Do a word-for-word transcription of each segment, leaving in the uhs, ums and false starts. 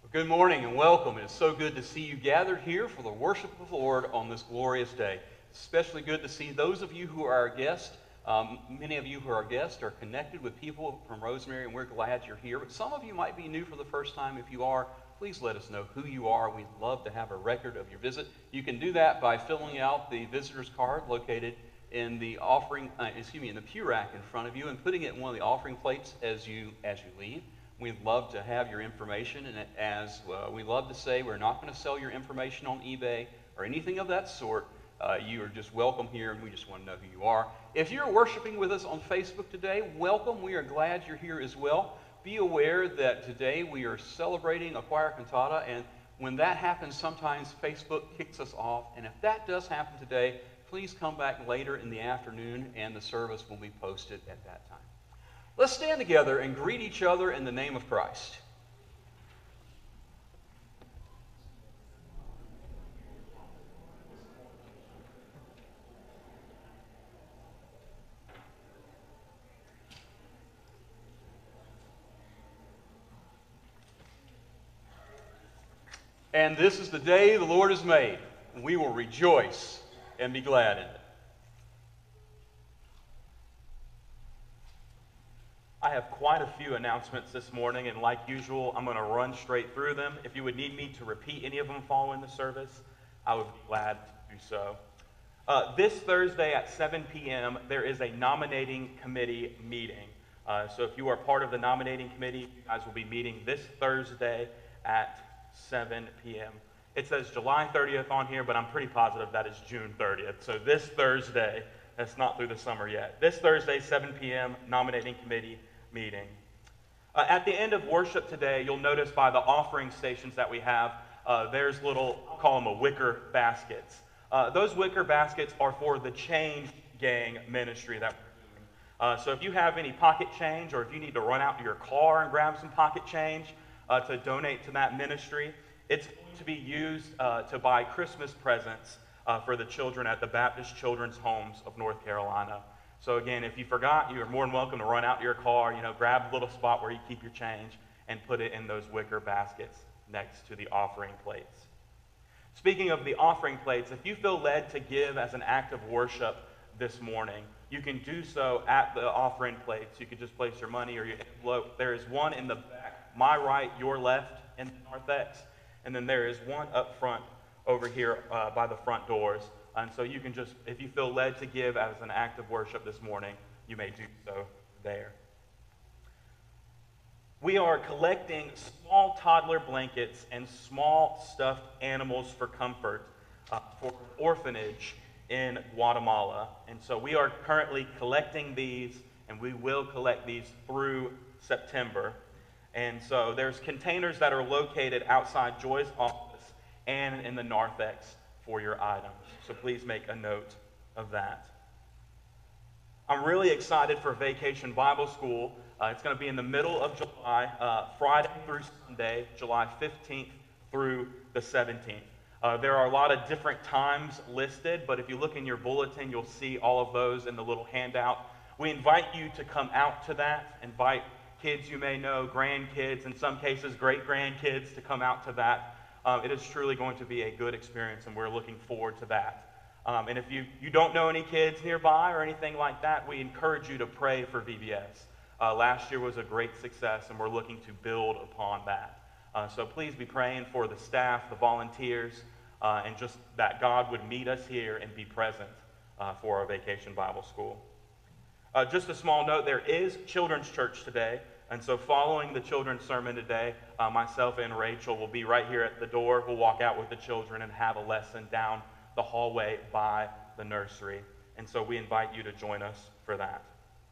Good morning and welcome. It is so good to see you gathered here for the worship of the Lord on this glorious day. It's especially good to see those of you who are our guests. Um, many of you who are our guests are connected with people from Rosemary, and we're glad you're here. But some of you might be new for the first time. If you are, please let us know who you are. We'd love to have a record of your visit. You can do that by filling out the visitor's card located in the offering, uh, excuse me, in the pew rack in front of you, and putting it in one of the offering plates as you as you leave. We'd love to have your information, and as uh, we love to say, we're not going to sell your information on eBay or anything of that sort. Uh, you are just welcome here, and we just want to know who you are. If you're worshiping with us on Facebook today, welcome. We are glad you're here as well. Be aware that today we are celebrating a choir cantata, and when that happens, sometimes Facebook kicks us off. And if that does happen today, please come back later in the afternoon, and the service will be posted at that time. Let's stand together and greet each other in the name of Christ. And this is the day the Lord has made, and we will rejoice and be glad in it. I have quite a few announcements this morning, and like usual, I'm going to run straight through them. If you would need me to repeat any of them following the service, I would be glad to do so. Uh, this Thursday at seven p m, there is a nominating committee meeting. Uh, so if you are part of the nominating committee, you guys will be meeting this Thursday at seven p m It says July thirtieth on here, but I'm pretty positive that is June thirtieth. So this Thursday, that's not through the summer yet. This Thursday, seven p m, nominating committee meeting. Uh, at the end of worship today, you'll notice by the offering stations that we have, uh, there's little, I'll call them a wicker baskets. Uh, those wicker baskets are for the Change Gang ministry that we're doing. Uh, so if you have any pocket change, or if you need to run out to your car and grab some pocket change uh, to donate to that ministry, it's going to be used uh, to buy Christmas presents uh, for the children at the Baptist Children's Homes of North Carolina. So again, if you forgot, you're more than welcome to run out to your car, you know, grab a little spot where you keep your change and put it in those wicker baskets next to the offering plates. Speaking of the offering plates, if you feel led to give as an act of worship this morning, you can do so at the offering plates. You could just place your money or your envelope. There is one in the back, my right, your left, in the narthex, and then there is one up front over here uh, by the front doors. And so you can just, if you feel led to give as an act of worship this morning, you may do so there. We are collecting small toddler blankets and small stuffed animals for comfort uh, for an orphanage in Guatemala. And so we are currently collecting these, and we will collect these through September. And so there's containers that are located outside Joy's office and in the narthex for your items. So please make a note of that. I'm really excited for Vacation Bible School. Uh, it's going to be in the middle of July, uh, Friday through Sunday, July fifteenth through the seventeenth. Uh, there are a lot of different times listed, but if you look in your bulletin, you'll see all of those in the little handout. We invite you to come out to that. Invite kids you may know, grandkids, in some cases great-grandkids, to come out to that. Um, it is truly going to be a good experience, and we're looking forward to that. Um, and if you, you don't know any kids nearby or anything like that, we encourage you to pray for V B S. Uh, last year was a great success, and we're looking to build upon that. Uh, so please be praying for the staff, the volunteers, uh, and just that God would meet us here and be present uh, for our Vacation Bible School. Uh, just a small note, there is children's church today. And so following the children's sermon today, uh, myself and Rachel will be right here at the door. We'll walk out with the children and have a lesson down the hallway by the nursery. And so we invite you to join us for that.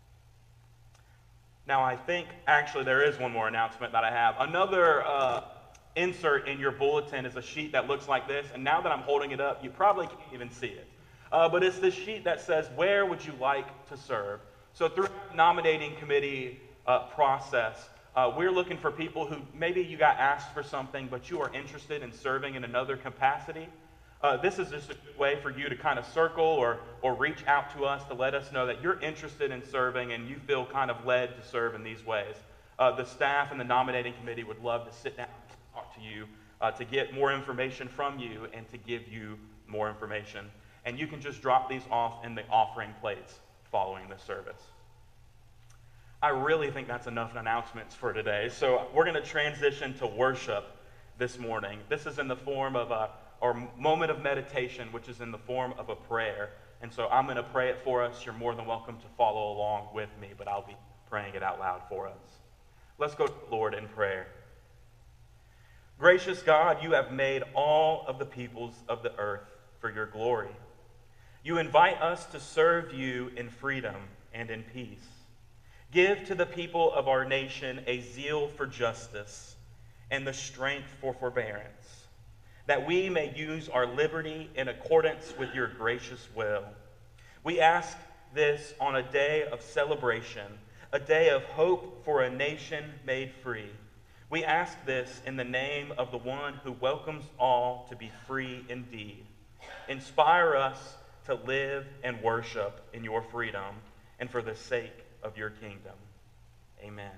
Now I think actually there is one more announcement that I have. Another uh, insert in your bulletin is a sheet that looks like this. And now that I'm holding it up, you probably can't even see it. Uh, but it's this sheet that says, where would you like to serve? So through the nominating committee Uh, process. Uh, we're looking for people who maybe you got asked for something, but you are interested in serving in another capacity. Uh, this is just a good way for you to kind of circle or, or reach out to us to let us know that you're interested in serving and you feel kind of led to serve in these ways. Uh, the staff and the nominating committee would love to sit down and talk to to you, uh, to get more information from you, and to give you more information. And you can just drop these off in the offering plates following the service. I really think that's enough announcements for today. So we're going to transition to worship this morning. This is in the form of a our moment of meditation, which is in the form of a prayer. And so I'm going to pray it for us. You're more than welcome to follow along with me, but I'll be praying it out loud for us. Let's go to the Lord in prayer. Gracious God, you have made all of the peoples of the earth for your glory. You invite us to serve you in freedom and in peace. Give to the people of our nation a zeal for justice and the strength for forbearance, that we may use our liberty in accordance with your gracious will. We ask this on a day of celebration, a day of hope for a nation made free. We ask this in the name of the one who welcomes all to be free indeed. Inspire us to live and worship in your freedom and for the sake of your kingdom. Amen.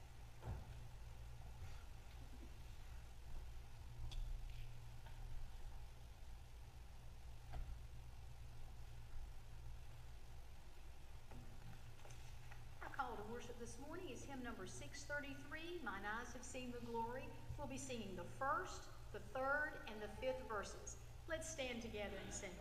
Our call to worship this morning is hymn number six thirty-three, Mine Eyes Have Seen the Glory. We'll be singing the first, the third, and the fifth verses. Let's stand together and sing.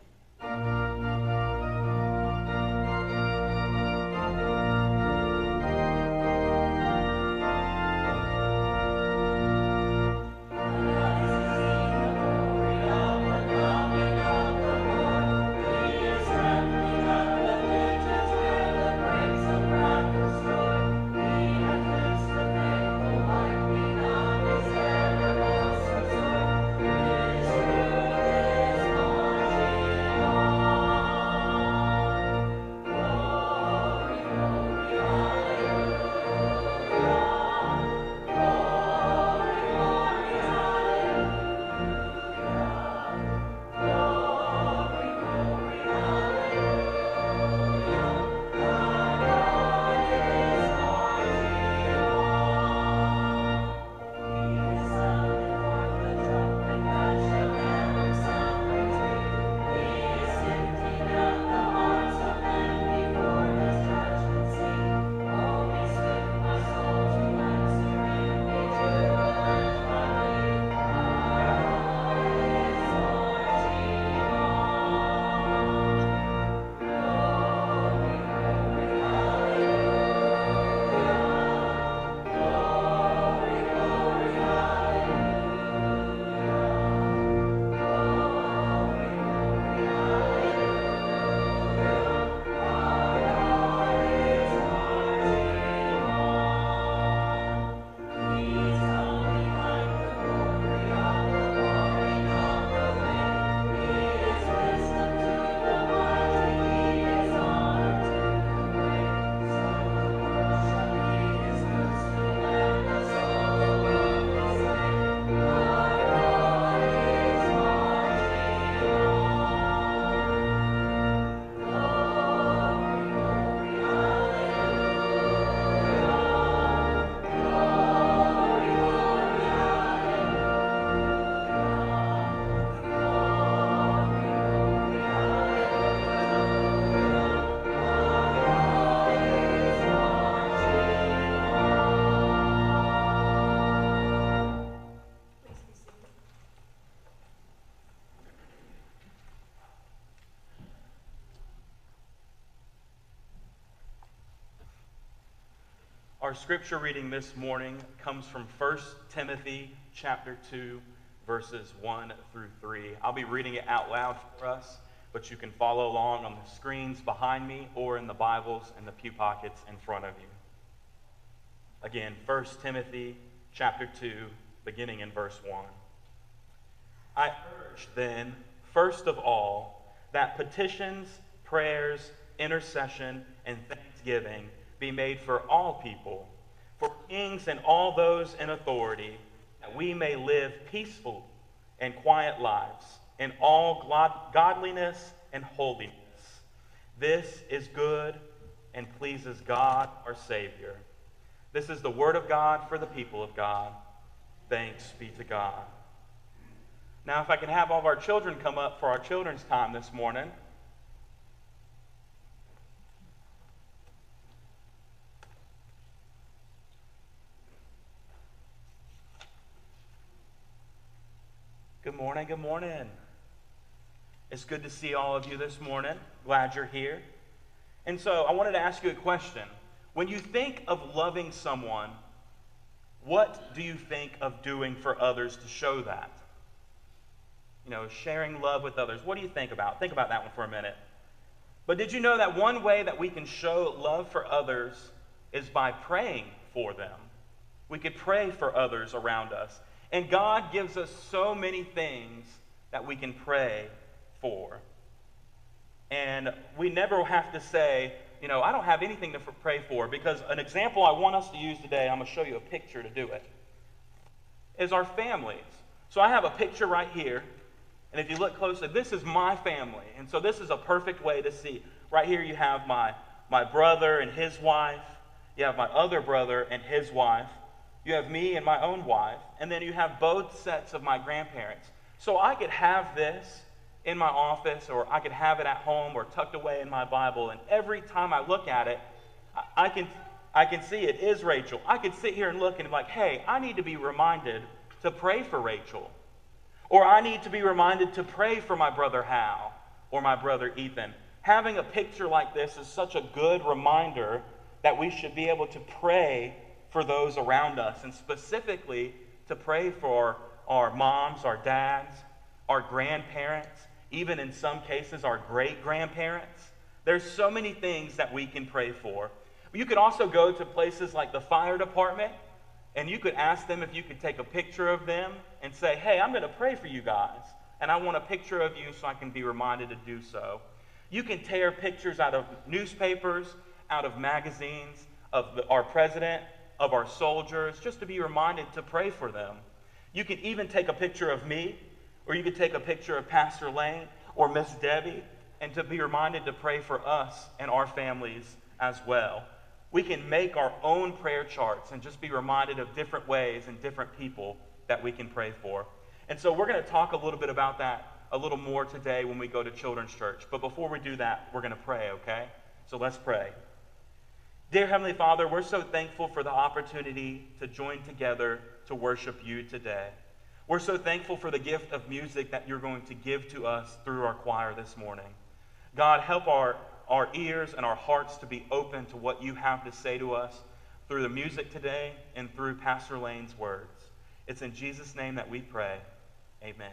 Our scripture reading this morning comes from First Timothy chapter two, verses one through three. I'll be reading it out loud for us, but you can follow along on the screens behind me or in the Bibles in the pew pockets in front of you. Again, First Timothy chapter two, beginning in verse one. I urge then, first of all, that petitions, prayers, intercession, and thanksgiving be made for all people, for kings and all those in authority, that we may live peaceful and quiet lives in all godliness and holiness. This is good and pleases God our Savior. This is the word of God for the people of God. Thanks be to God. Now, if I can have all of our children come up for our children's time this morning. Good morning, good morning. It's good to see all of you this morning. Glad you're here. And so I wanted to ask you a question. When you think of loving someone, what do you think of doing for others to show that? You know, sharing love with others. What do you think about? Think about that one for a minute. But did you know that one way that we can show love for others is by praying for them? We could pray for others around us. And God gives us so many things that we can pray for. And we never have to say, you know, I don't have anything to f- pray for, because an example I want us to use today, I'm going to show you a picture to do it, is our families. So I have a picture right here, and if you look closely, this is my family. And so this is a perfect way to see. Right here you have my, my brother and his wife. You have my other brother and his wife. You have me and my own wife. And then you have both sets of my grandparents. So I could have this in my office, or I could have it at home or tucked away in my Bible, and every time I look at it, I, I can I can see it is Rachel. I could sit here and look and be like, hey, I need to be reminded to pray for Rachel. Or I need to be reminded to pray for my brother Hal or my brother Ethan. Having a picture like this is such a good reminder that we should be able to pray for those around us, and specifically to pray for our moms, our dads, our grandparents, even in some cases our great-grandparents. There's so many things that we can pray for. You could also go to places like the fire department, and you could ask them if you could take a picture of them and say, hey, I'm going to pray for you guys, and I want a picture of you so I can be reminded to do so. You can tear pictures out of newspapers, out of magazines, of the, our president, of our soldiers, just to be reminded to pray for them. You can even take a picture of me, or you could take a picture of Pastor Lane or Miss Debbie, and to be reminded to pray for us and our families as well. We can make our own prayer charts and just be reminded of different ways and different people that we can pray for. And so we're going to talk a little bit about that a little more today when we go to Children's Church. But before we do that, we're going to pray, okay? So let's pray. Dear Heavenly Father, we're so thankful for the opportunity to join together to worship you today. We're so thankful for the gift of music that you're going to give to us through our choir this morning. God, help our, our ears and our hearts to be open to what you have to say to us through the music today and through Pastor Lane's words. It's in Jesus' name that we pray. Amen.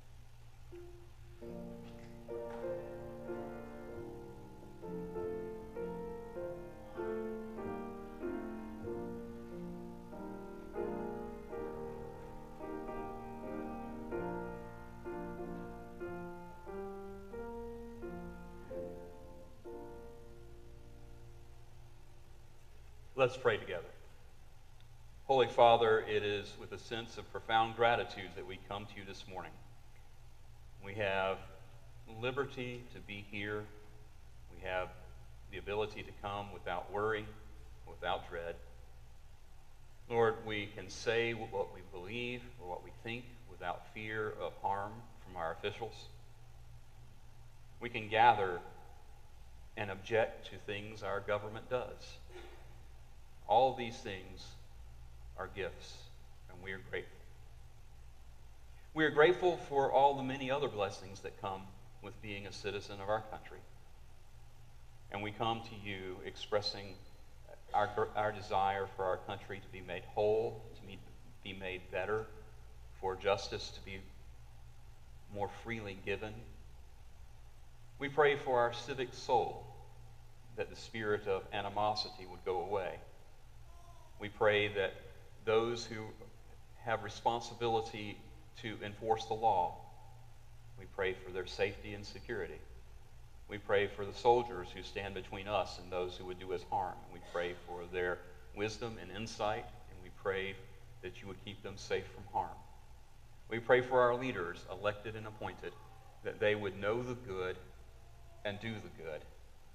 Let's pray together. Holy Father, it is with a sense of profound gratitude that we come to you this morning. We have liberty to be here. We have the ability to come without worry, without dread. Lord, we can say what we believe or what we think without fear of harm from our officials. We can gather and object to things our government does. All of these things are gifts, and we are grateful. We are grateful for all the many other blessings that come with being a citizen of our country. And we come to you expressing our, our desire for our country to be made whole, to be, be made better, for justice to be more freely given. We pray for our civic soul, that the spirit of animosity would go away. We pray that those who have responsibility to enforce the law, we pray for their safety and security. We pray for the soldiers who stand between us and those who would do us harm. We pray for their wisdom and insight, and we pray that you would keep them safe from harm. We pray for our leaders, elected and appointed, that they would know the good and do the good.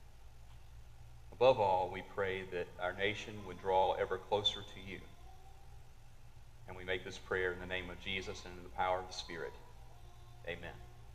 Above all, we pray that our nation would draw ever closer to you. And we make this prayer in the name of Jesus and in the power of the Spirit. Amen.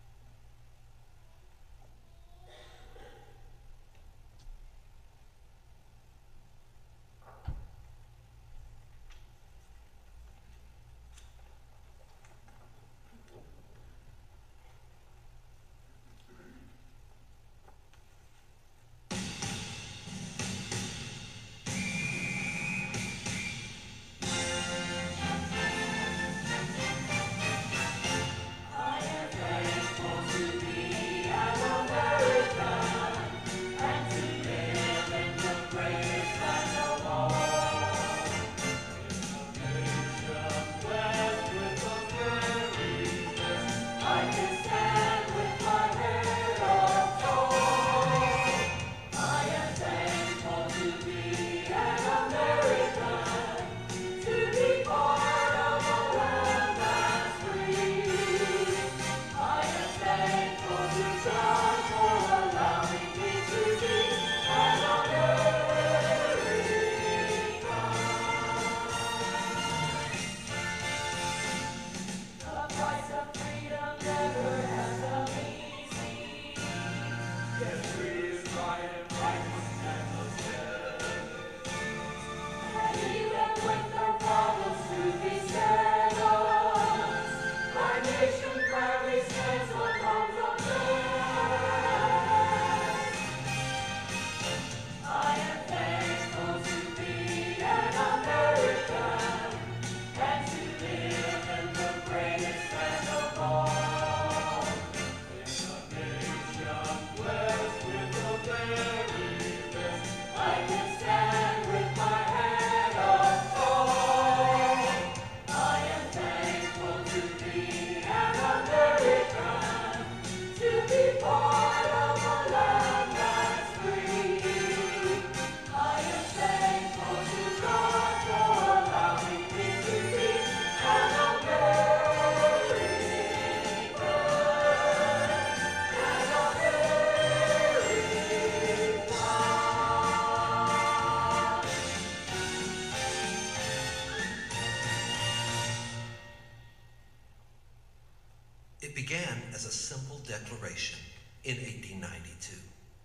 It began as a simple declaration in eighteen ninety-two.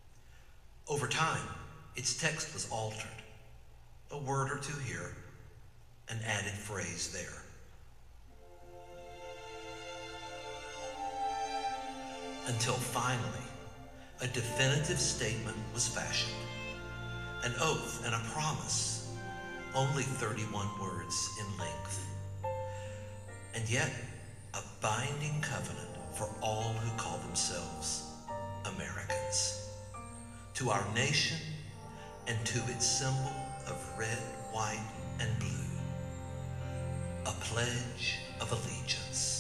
Over time, its text was altered, a word or two here, an added phrase there. Until finally, a definitive statement was fashioned, an oath and a promise, only thirty-one words in length, and yet a binding covenant for all who call themselves Americans, to our nation and to its symbol of red, white, and blue, a pledge of allegiance.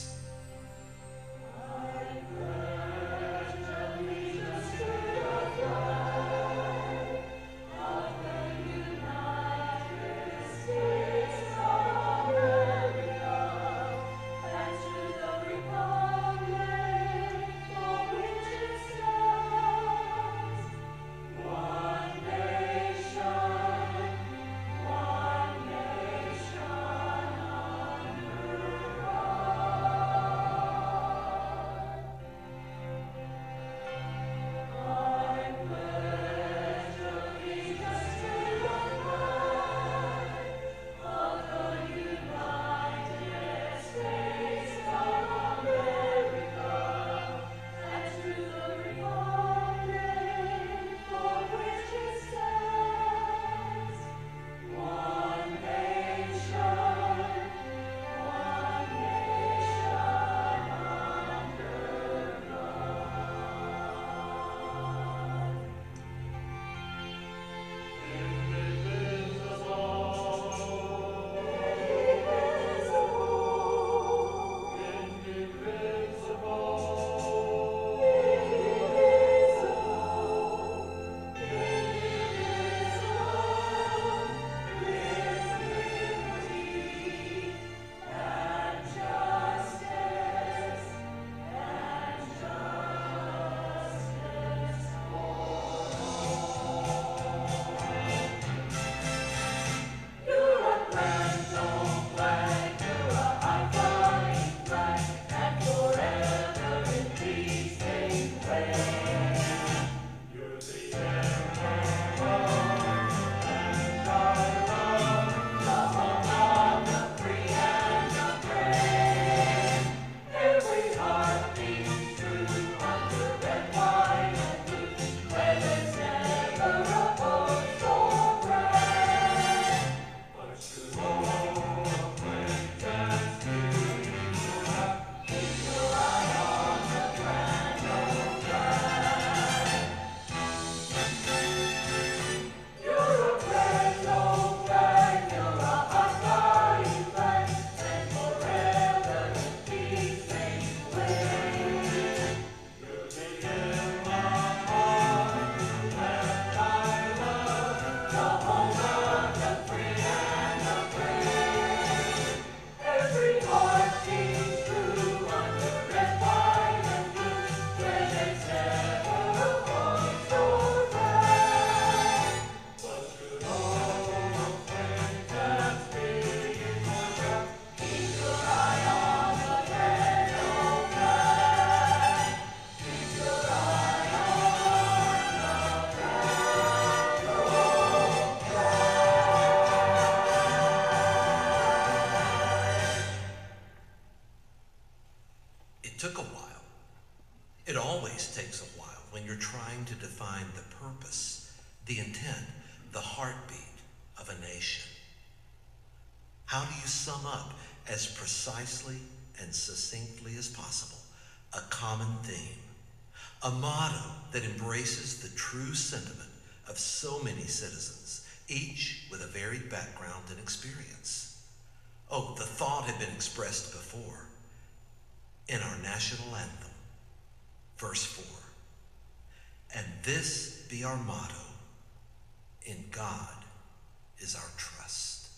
takes a while when you're trying to define the purpose, the intent, the heartbeat of a nation. How do you sum up as precisely and succinctly as possible a common theme, a motto that embraces the true sentiment of so many citizens, each with a varied background and experience? Oh, the thought had been expressed before in our national anthem, verse four. And this be our motto, in God is our trust.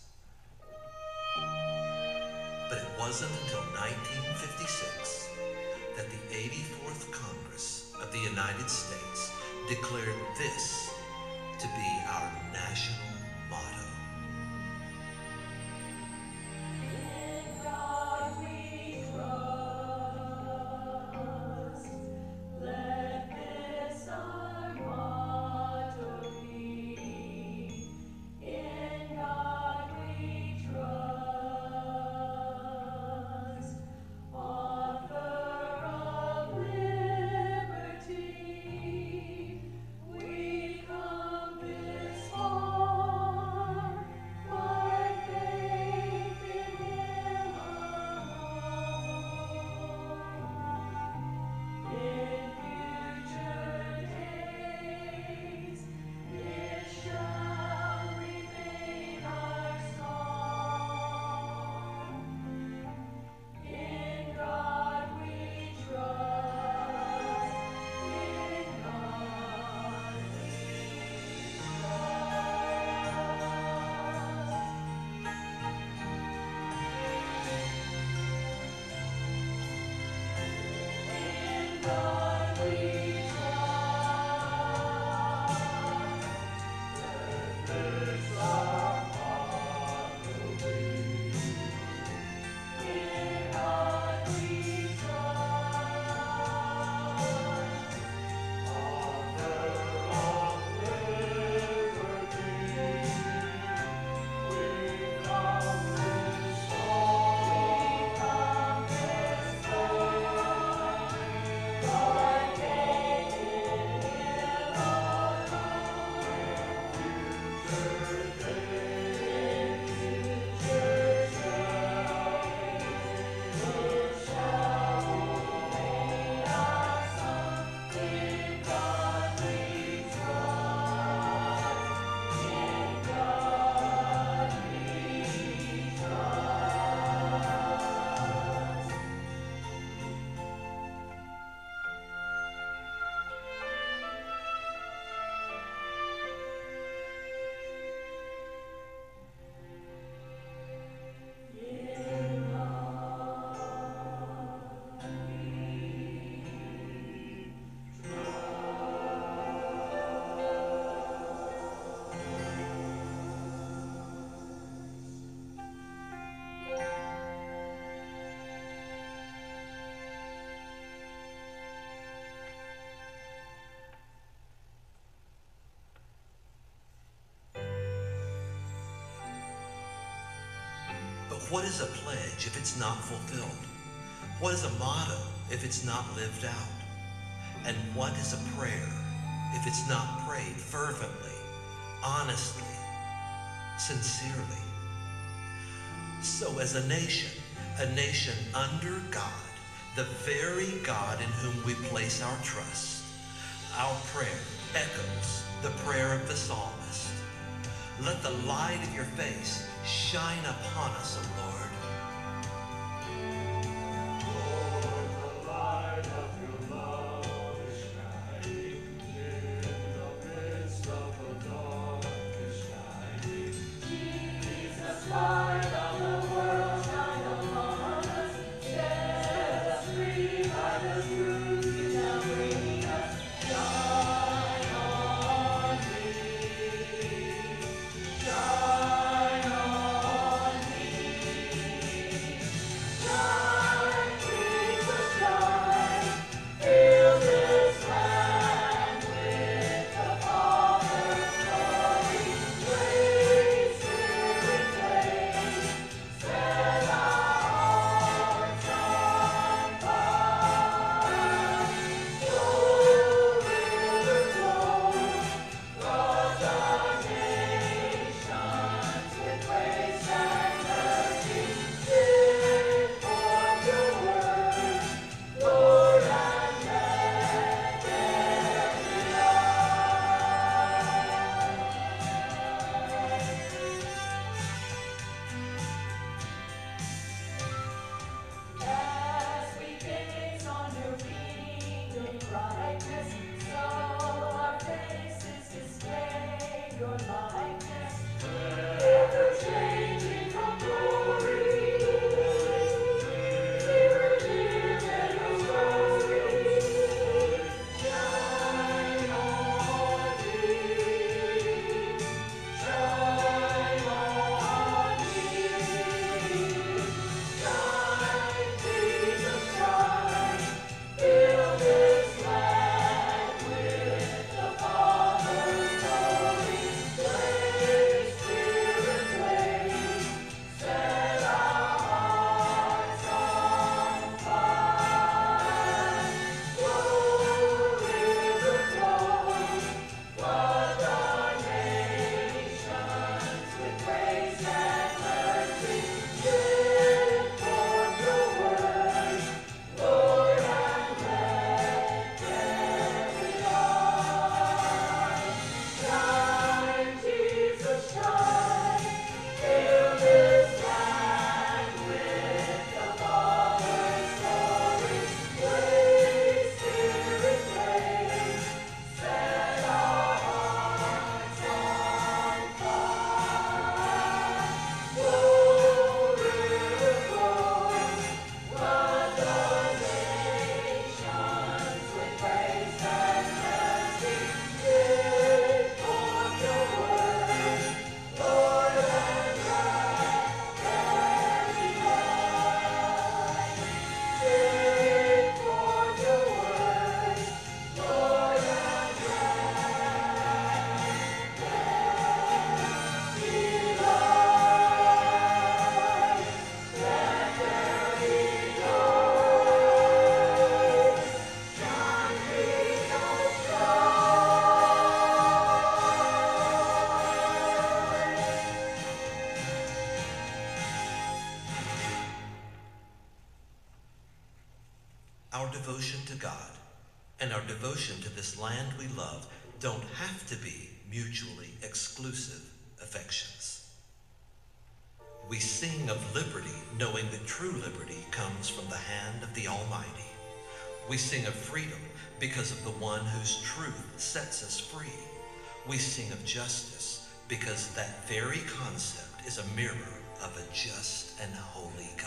But it wasn't until nineteen fifty-six that the eighty-fourth Congress of the United States declared this to be our national motto. What is a pledge if it's not fulfilled? What is a motto if it's not lived out? And what is a prayer if it's not prayed fervently, honestly, sincerely? So as a nation, a nation under God, the very God in whom we place our trust, our prayer echoes the prayer of the psalmist. Let the light of your face shine upon us, O Lord. Lord, the light of your love is shining in the midst of the darkest night. Jesus, light of the world, shine upon us. Set us free by the truth you shall bring us. Shine on me. Shine on me. our devotion to God and our devotion to this land we love don't have to be mutually exclusive affections. We sing of liberty, knowing that true liberty comes from the hand of the Almighty. We sing of freedom because of the one whose truth sets us free. We sing of justice because that very concept is a mirror of a just and holy God.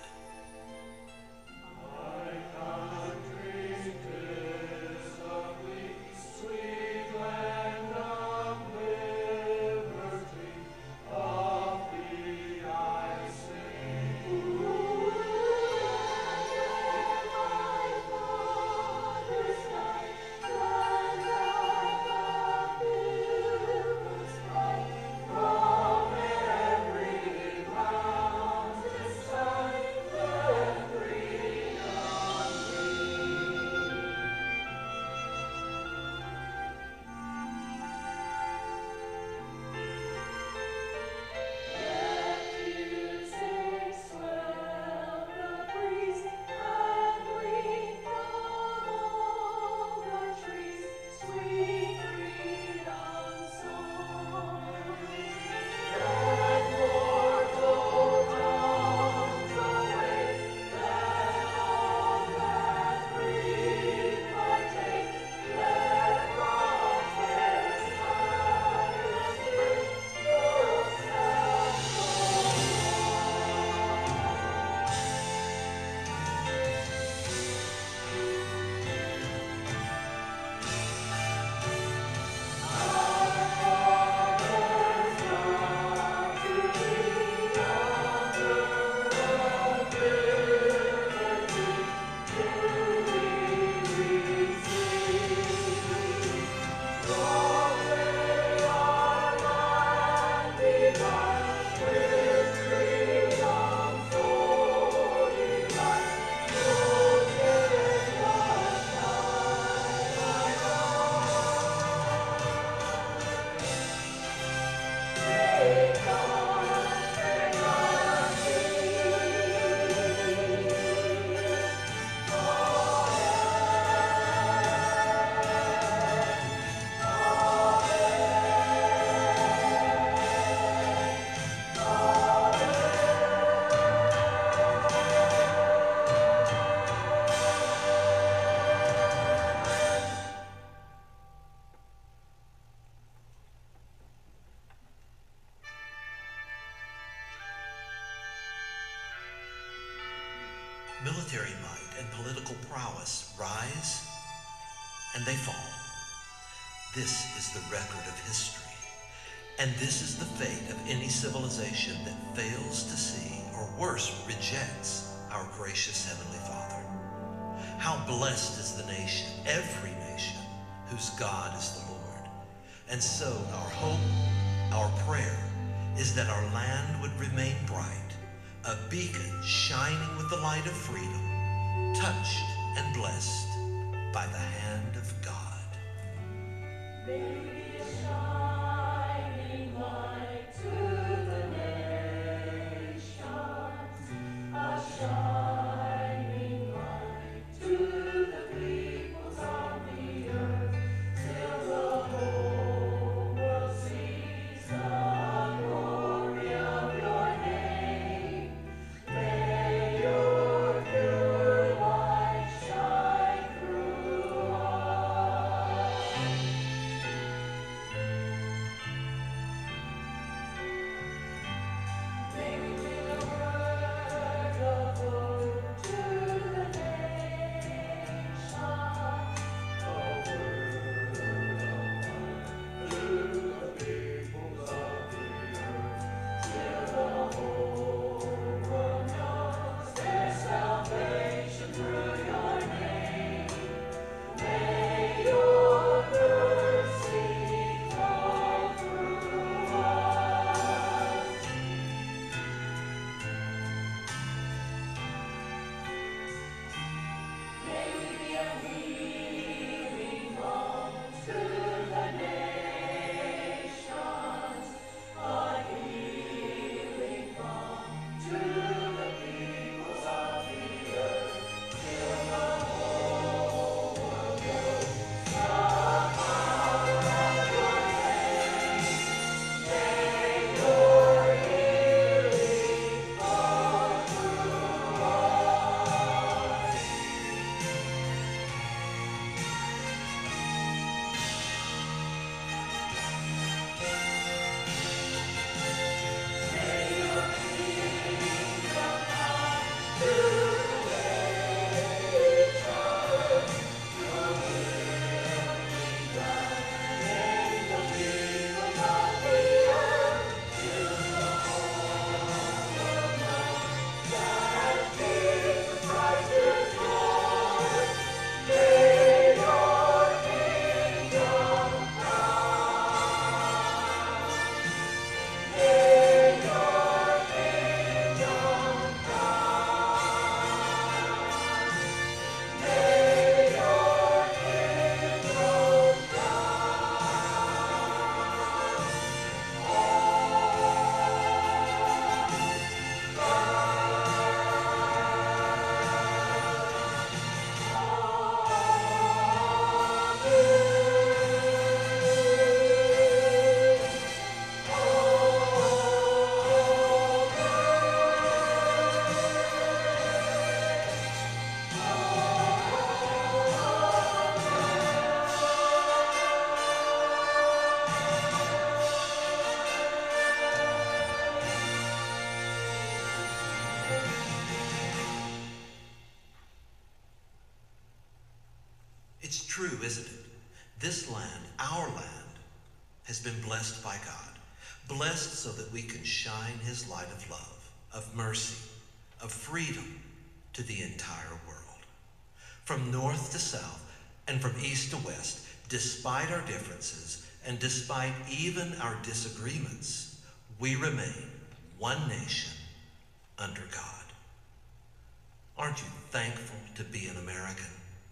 Military might and political prowess rise and they fall. This is the record of history. And this is the fate of any civilization that fails to see, or worse, rejects our gracious Heavenly Father. How blessed is the nation, every nation, whose God is the Lord. And so our hope, our prayer, is that our land would remain bright, a beacon shining with the light of freedom, touched and blessed by the hand of God. May we be a shining light to the nations, a shining light to the peoples on the earth, till the whole world sees the glory of your name. May your pure light shine through us. true, isn't it? This land, our land, has been blessed by God, blessed so that we can shine his light of love, of mercy, of freedom to the entire world. From north to south and from east to west, despite our differences and despite even our disagreements, we remain one nation under God. Aren't you thankful to be an American?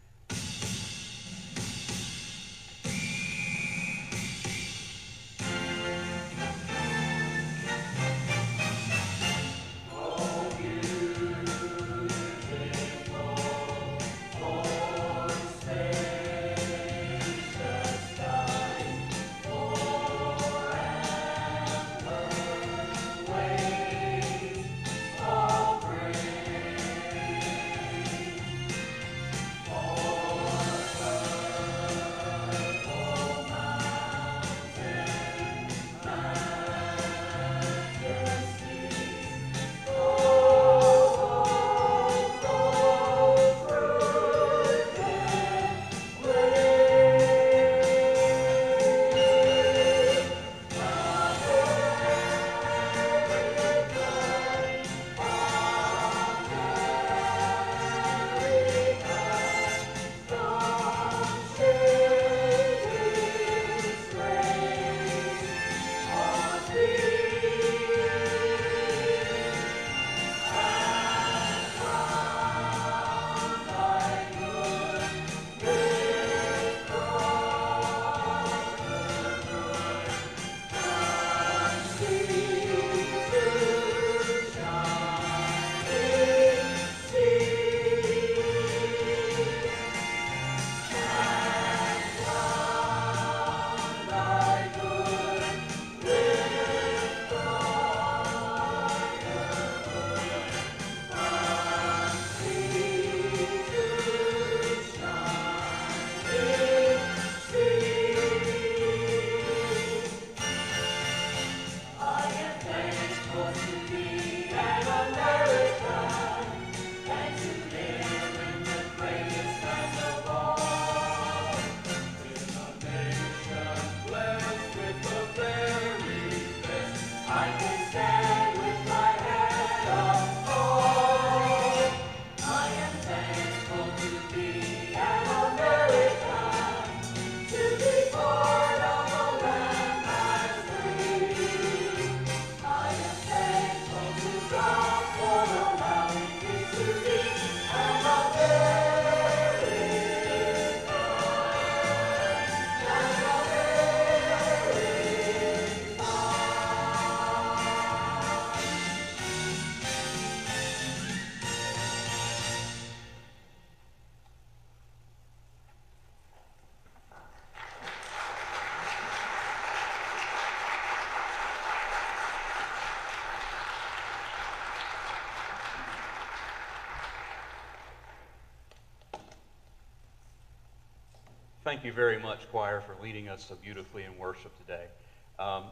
Thank you very much, choir, for leading us so beautifully in worship today. Um,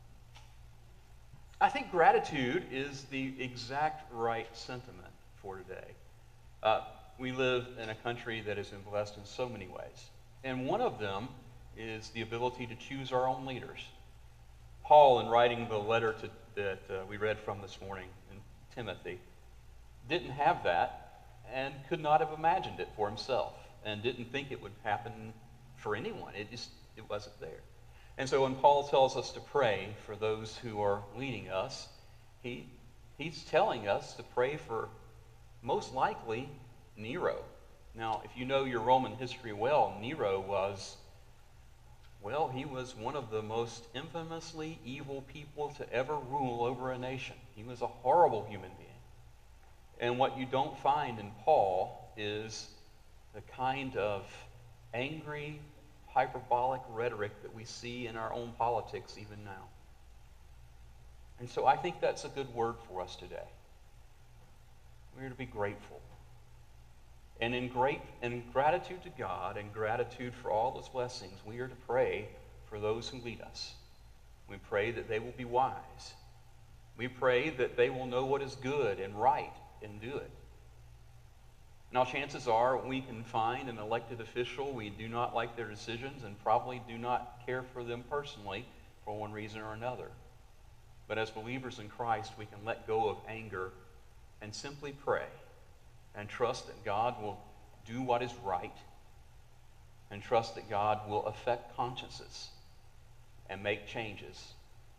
I think gratitude is the exact right sentiment for today. Uh, we live in a country that has been blessed in so many ways, and one of them is the ability to choose our own leaders. Paul, in writing the letter to, that uh, we read from this morning in Timothy, didn't have that and could not have imagined it for himself, and didn't think it would happen for anyone. It just, it wasn't there. And so when Paul tells us to pray for those who are leading us, he, he's telling us to pray for, most likely, Nero. Now, if you know your Roman history well, Nero was, well, he was one of the most infamously evil people to ever rule over a nation. He was a horrible human being. And what you don't find in Paul is the kind of angry, hyperbolic rhetoric that we see in our own politics even now. And so I think that's a good word for us today. We're to be grateful. And in great in gratitude to God and gratitude for all those blessings, we are to pray for those who lead us. We pray that they will be wise. We pray that they will know what is good and right and do it. Now, chances are we can find an elected official, we do not like their decisions and probably do not care for them personally for one reason or another. But as believers in Christ, we can let go of anger and simply pray and trust that God will do what is right and trust that God will affect consciences and make changes.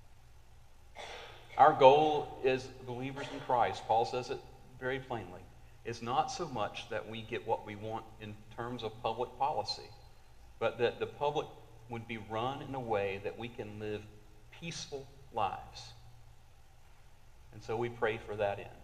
Our goal as believers in Christ, Paul says it very plainly, is not so much that we get what we want in terms of public policy, but that the public would be run in a way that we can live peaceful lives. And so we pray for that end.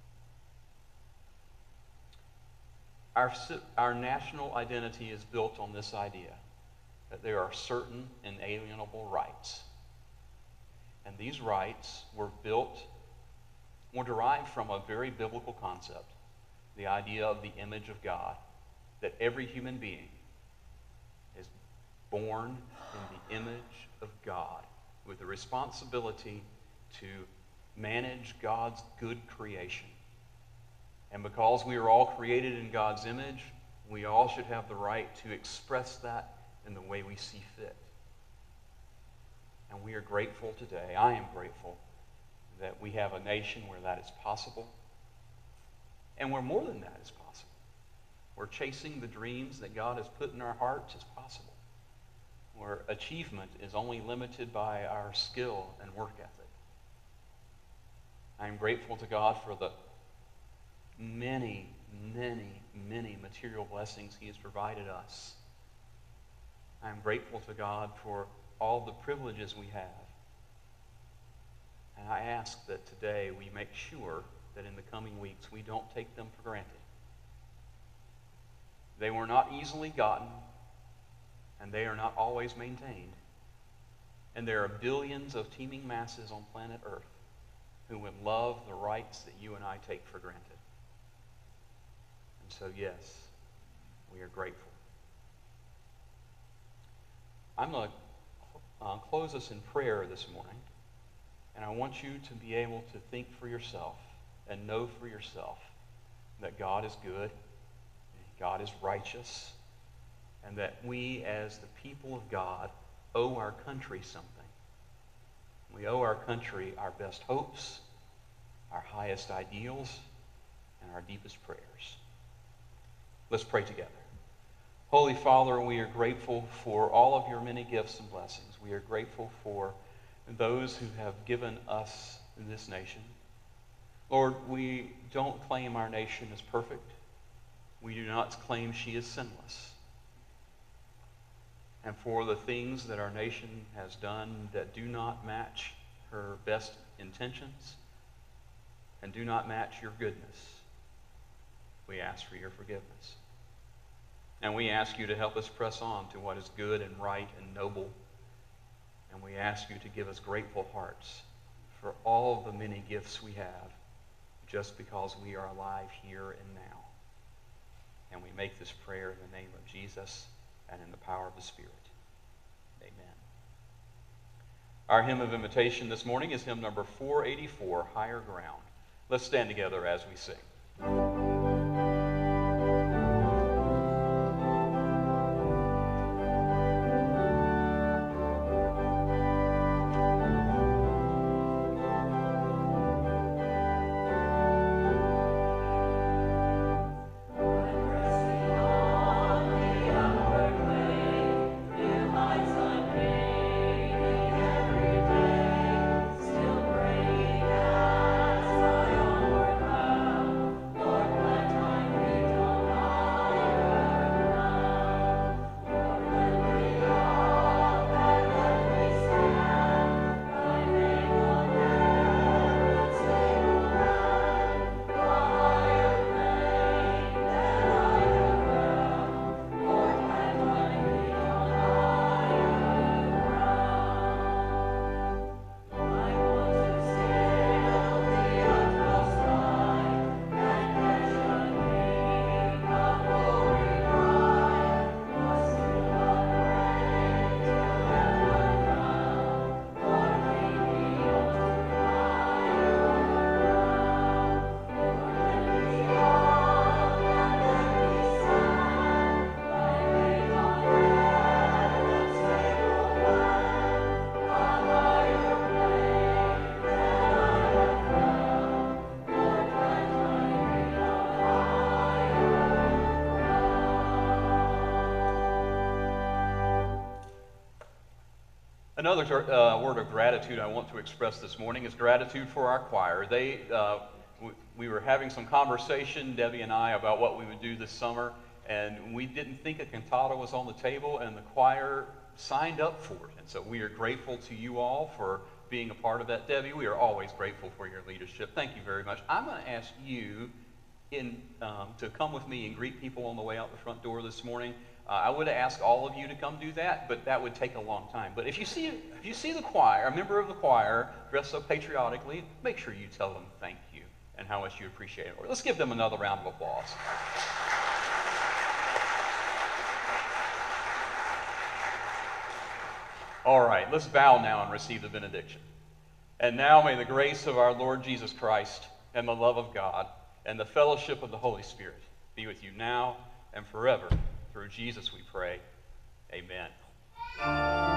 Our, our national identity is built on this idea that there are certain inalienable rights. And these rights were built, were derived from a very biblical concept, the idea of the image of God, that every human being is born in the image of God with the responsibility to manage God's good creation. And because we are all created in God's image, we all should have the right to express that in the way we see fit. And we are grateful today, I am grateful, that we have a nation where that is possible. And where more than that is possible. Where chasing the dreams that God has put in our hearts is possible. Where achievement is only limited by our skill and work ethic. I am grateful to God for the many, many, many material blessings He has provided us. I am grateful to God for all the privileges we have. And I ask that today we make sure that in the coming weeks we don't take them for granted. They were not easily gotten, and they are not always maintained. And there are billions of teeming masses on planet Earth who would love the rights that you and I take for granted. And so, yes, we are grateful. I'm going to uh, close us in prayer this morning, and I want you to be able to think for yourself and know for yourself that God is good, God is righteous, and that we as the people of God owe our country something. We owe our country our best hopes, our highest ideals, and our deepest prayers. Let's pray together. Holy Father, we are grateful for all of your many gifts and blessings. We are grateful for those who have given us this nation. Lord, we don't claim our nation is perfect. We do not claim she is sinless. And for the things that our nation has done that do not match her best intentions and do not match your goodness, we ask for your forgiveness. And we ask you to help us press on to what is good and right and noble. And we ask you to give us grateful hearts for all the many gifts we have just because we are alive here and now. And we make this prayer in the name of Jesus and in the power of the Spirit. Amen. Our hymn of invitation this morning is hymn number four eighty-four, Higher Ground. Let's stand together as we sing. Lord, Another uh, word of gratitude I want to express this morning is gratitude for our choir. They, uh, we, we were having some conversation, Debbie and I, about what we would do this summer, and we didn't think a cantata was on the table, and the choir signed up for it. And so we are grateful to you all for being a part of that. Debbie, we are always grateful for your leadership. Thank you very much. I'm going to ask you in, um, to come with me and greet people on the way out the front door this morning. Uh, I would ask all of you to come do that, but that would take a long time. But if you see if you see the choir, a member of the choir dressed so patriotically, make sure you tell them thank you and how much you appreciate it. Let's give them another round of applause. All right, let's bow now and receive the benediction. And now may the grace of our Lord Jesus Christ and the love of God and the fellowship of the Holy Spirit be with you now and forever. Through Jesus we pray. Amen.